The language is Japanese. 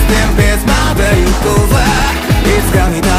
テンペースまで行こうぜいつか見た